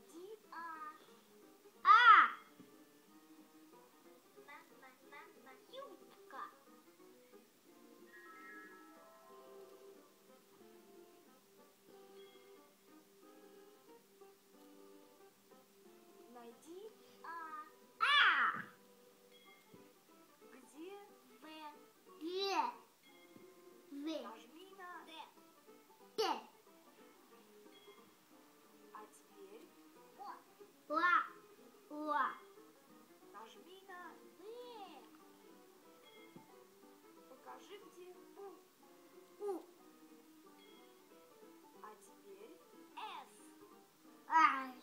Найди юбка. Найди где В. Нажми на Д. А теперь нажми на В. Покажи, где У. А теперь С.